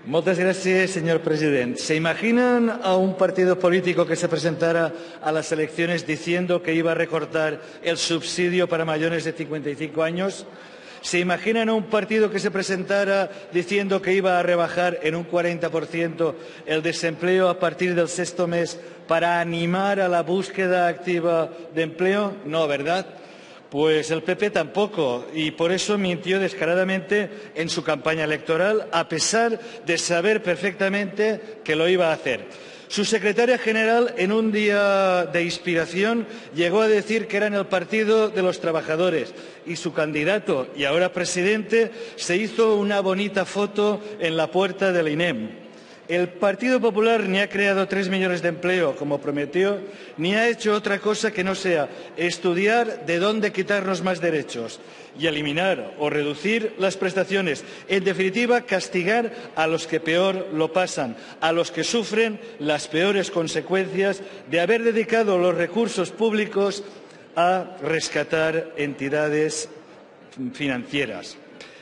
Moltes gràcies, señor president. ¿Se imaginan a un partido político que se presentara a las elecciones diciendo que iba a recortar el subsidio para mayores de 55 años? ¿Se imaginan a un partido que se presentara diciendo que iba a rebajar en un 40% el desempleo a partir del sexto mes para animar a la búsqueda activa de empleo? No, ¿verdad? Pues el PP tampoco, y por eso mintió descaradamente en su campaña electoral, a pesar de saber perfectamente que lo iba a hacer. Su secretaria general, en un día de inspiración, llegó a decir que eran el Partido de los Trabajadores, y su candidato, y ahora presidente, se hizo una bonita foto en la puerta del INEM. El Partido Popular ni ha creado 3 millones de empleo, como prometió, ni ha hecho otra cosa que no sea estudiar de dónde quitarnos más derechos y eliminar o reducir las prestaciones. En definitiva, castigar a los que peor lo pasan, a los que sufren las peores consecuencias de haber dedicado los recursos públicos a rescatar entidades financieras.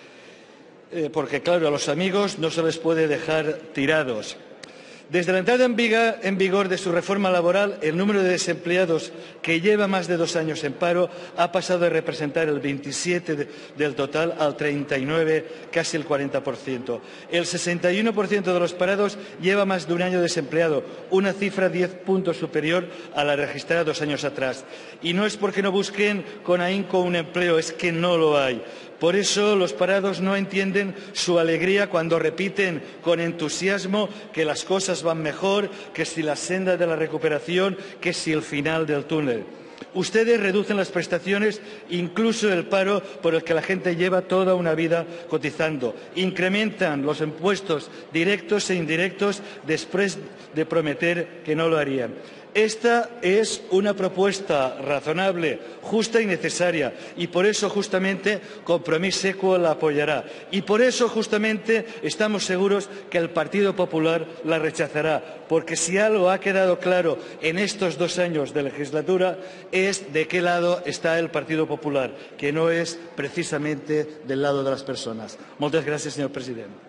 Porque, claro, a los amigos no se les puede dejar tirados. Desde la entrada en vigor de su reforma laboral, el número de desempleados que lleva más de 2 años en paro ha pasado de representar el 27% del total al 39%, casi el 40%. El 61% de los parados lleva más de un año desempleado, una cifra 10 puntos superior a la registrada 2 años atrás. Y no es porque no busquen con ahínco un empleo, es que no lo hay. Por eso los parados no entienden su alegría cuando repiten con entusiasmo que las cosas van mejor, que si la senda de la recuperación, que si el final del túnel. Ustedes reducen las prestaciones, incluso el paro por el que la gente lleva toda una vida cotizando. Incrementan los impuestos directos e indirectos después de prometer que no lo harían. Esta es una propuesta razonable, justa y necesaria, y por eso justamente Compromís Equo la apoyará. Y por eso justamente estamos seguros que el Partido Popular la rechazará, porque si algo ha quedado claro en estos 2 años de legislatura es de qué lado está el Partido Popular, que no es precisamente del lado de las personas. Moltes gràcies, señor president.